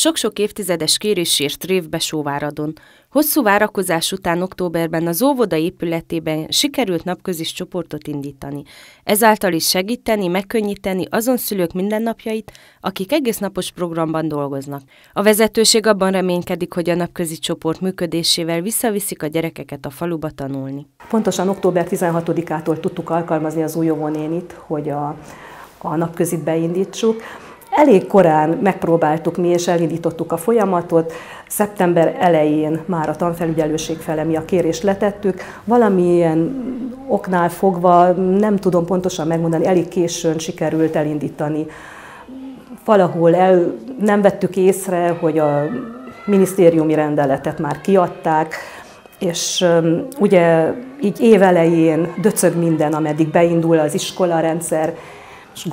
Sok-sok évtizedes kérés ért révbe Sóváradon. Hosszú várakozás után októberben az óvoda épületében sikerült napközis csoportot indítani. Ezáltal is segíteni, megkönnyíteni azon szülők mindennapjait, akik egésznapos programban dolgoznak. A vezetőség abban reménykedik, hogy a napközi csoport működésével visszaviszik a gyerekeket a faluba tanulni. Pontosan október 16-ától tudtuk alkalmazni az új óvónénit, hogy a napközit beindítsuk. Elég korán megpróbáltuk mi, és elindítottuk a folyamatot. Szeptember elején már a tanfelügyelőség fele mi a kérést letettük. Valamilyen oknál fogva, nem tudom pontosan megmondani, elég későn sikerült elindítani. Valahol nem vettük észre, hogy a minisztériumi rendeletet már kiadták, és ugye így évelején döcög minden, ameddig beindul az iskolarendszer, és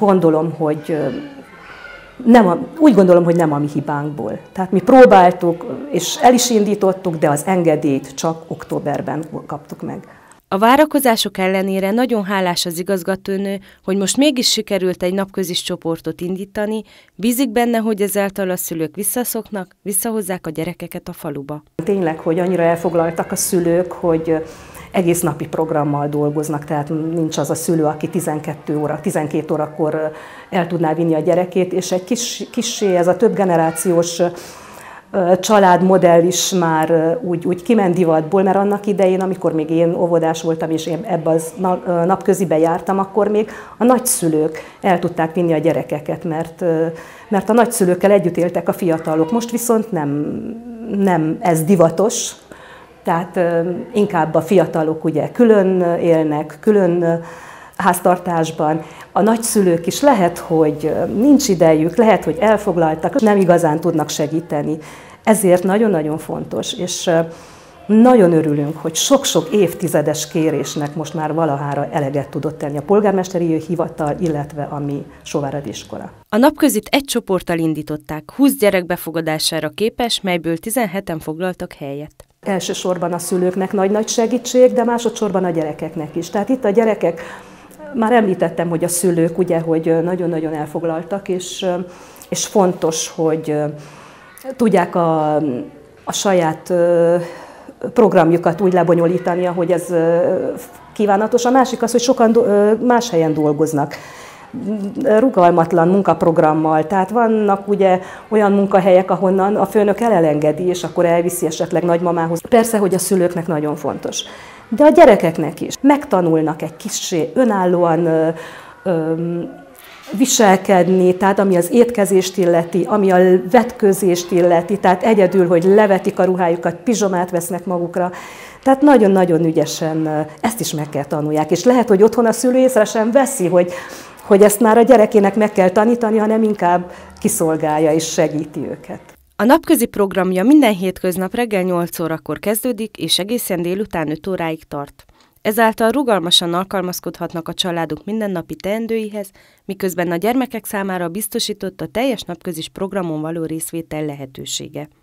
úgy gondolom, hogy nem a mi hibánkból. Tehát mi próbáltuk, és el is indítottuk, de az engedélyt csak októberben kaptuk meg. A várakozások ellenére nagyon hálás az igazgatónő, hogy most mégis sikerült egy napközis csoportot indítani, bízik benne, hogy ezáltal a szülők visszaszoknak, visszahozzák a gyerekeket a faluba. Tényleg, hogy annyira elfoglaltak a szülők, hogy egész napi programmal dolgoznak, tehát nincs az a szülő, aki 12 órakor el tudná vinni a gyerekét, és egy kissé ez a több generációs családmodell is már úgy kiment divatból, mert annak idején, amikor még én óvodás voltam, és én ebbe a napközibe jártam, akkor még a nagyszülők el tudták vinni a gyerekeket, mert a nagyszülőkkel együtt éltek a fiatalok. Most viszont nem ez divatos, tehát inkább a fiatalok ugye külön élnek, külön háztartásban. A nagyszülők is lehet, hogy nincs idejük, lehet, hogy elfoglaltak, nem igazán tudnak segíteni. Ezért nagyon-nagyon fontos, és nagyon örülünk, hogy sok-sok évtizedes kérésnek most már valahára eleget tudott tenni a polgármesteri hivatal, illetve a mi Sóváradi iskola. A napközit egy csoporttal indították, 20 gyerek befogadására képes, melyből 17-en foglaltak helyet. Elsősorban a szülőknek nagy-nagy segítség, de másodszorban a gyerekeknek is. Tehát itt a gyerekek, már említettem, hogy a szülők ugye, hogy nagyon-nagyon elfoglaltak, és fontos, hogy tudják a saját programjukat úgy lebonyolítani, ahogy ez kívánatos. A másik az, hogy sokan más helyen dolgoznak, rugalmatlan munkaprogrammal, tehát vannak ugye olyan munkahelyek, ahonnan a főnök elengedi, és akkor elviszi esetleg nagymamához. Persze, hogy a szülőknek nagyon fontos, de a gyerekeknek is. Megtanulnak egy kissé önállóan viselkedni, tehát ami az étkezést illeti, ami a vetkőzést illeti, tehát egyedül, hogy levetik a ruhájukat, pizsomát vesznek magukra. Tehát nagyon-nagyon ügyesen ezt is meg kell tanulják, és lehet, hogy otthon a szülő észre sem veszi, hogy ezt már a gyerekének meg kell tanítani, hanem inkább kiszolgálja és segíti őket. A napközi programja minden hétköznap reggel 8 órakor kezdődik, és egészen délután 5 óráig tart. Ezáltal rugalmasan alkalmazkodhatnak a családok mindennapi teendőihez, miközben a gyermekek számára biztosított a teljes napközis programon való részvétel lehetősége.